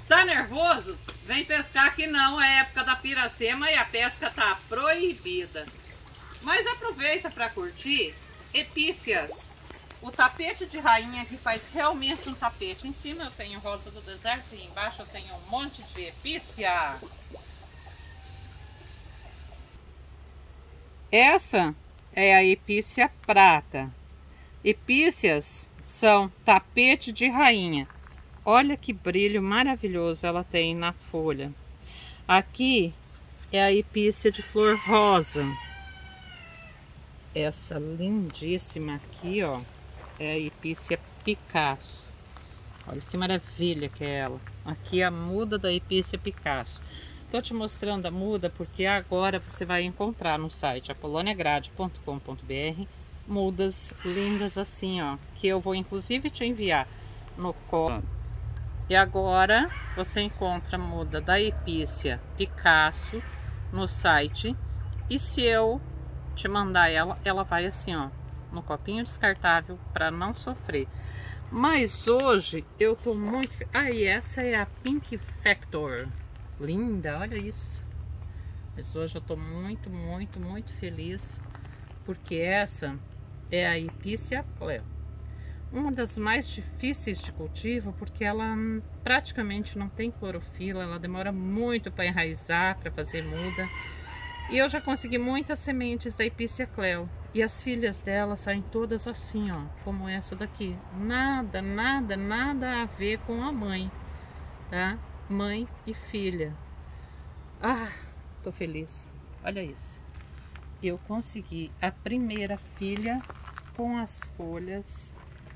Tá nervoso? Vem pescar que não é época da piracema e a pesca tá proibida. Mas aproveita para curtir epícias. O tapete de rainha que faz realmente um tapete. Em cima eu tenho rosa do deserto e embaixo eu tenho um monte de epícia. Essa é a epícia prata. Epícias são tapete de rainha. Olha que brilho maravilhoso ela tem na folha. Aqui é a epícia de flor rosa. Essa lindíssima aqui, ó, é a epícia Picasso. Olha que maravilha que é ela. Aqui é a muda da epícia Picasso. Estou te mostrando a muda porque agora você vai encontrar no site apoloniagrade.com.br mudas lindas assim, ó, que eu vou inclusive te enviar no código. E agora você encontra a muda da epícia Picasso no site. E se eu te mandar ela vai assim, ó, no copinho descartável para não sofrer. Mas hoje eu tô muito... Aí, essa é a Pink Factor. Linda, olha isso. Mas hoje eu tô muito feliz porque essa é a epícia Cleo. Uma das mais difíceis de cultivo porque ela praticamente não tem clorofila, ela demora muito para enraizar, para fazer muda. E eu já consegui muitas sementes da epícia Cleo. E as filhas dela saem todas assim, ó, como essa daqui. Nada a ver com a mãe, tá? Mãe e filha. Ah, tô feliz. Olha isso. Eu consegui a primeira filha com as folhas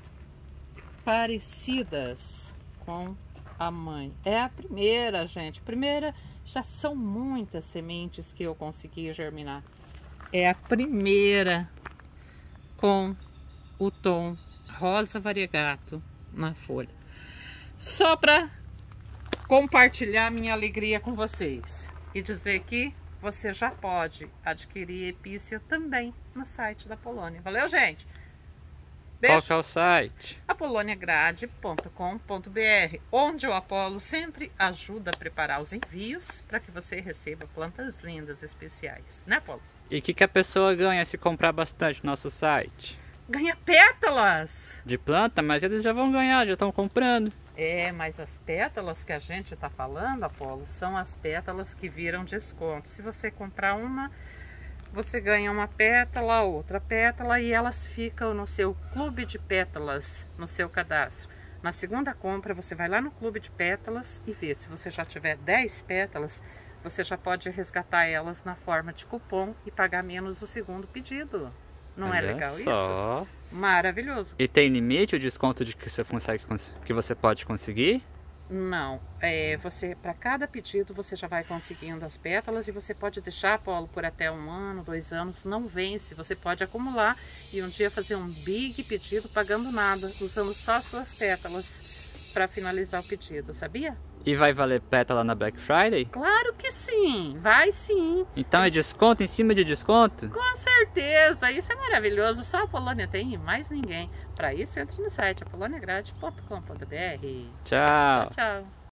parecidas com a mãe. É a primeira, gente. Primeira, já são muitas sementes que eu consegui germinar. É a primeira com o tom rosa variegato na folha. Só para compartilhar minha alegria com vocês e dizer que você já pode adquirir epícia também no site da Polônia. Valeu, gente? Beijo. Qual que é o site? apoloniagrade.com.br, onde o Apolo sempre ajuda a preparar os envios para que você receba plantas lindas especiais, né, Apolo? E o que a pessoa ganha se comprar bastante no nosso site? Ganha pétalas! De planta, mas eles já vão ganhar, já estão comprando. É, mas as pétalas que a gente está falando, Apolo, são as pétalas que viram desconto. Se você comprar uma, você ganha uma pétala, outra pétala e elas ficam no seu clube de pétalas, no seu cadastro. Na segunda compra, você vai lá no clube de pétalas e vê. Se você já tiver 10 pétalas, você já pode resgatar elas na forma de cupom e pagar menos o segundo pedido. Não é legal isso? Maravilhoso. E tem limite o desconto de que você consegue, que você pode conseguir? Não, você para cada pedido você já vai conseguindo as pétalas e você pode deixar, Apolo, por até 1 ano, 2 anos, não vence. Você pode acumular e um dia fazer um big pedido pagando nada, usando só as suas pétalas para finalizar o pedido, sabia? E vai valer pétala na Black Friday? Claro que sim, vai sim. Então é desconto em cima de desconto? Com certeza, isso é maravilhoso, só a Polônia tem e mais ninguém. Para isso, entre no site apoloniagrade.com.br. Tchau. Tchau, tchau.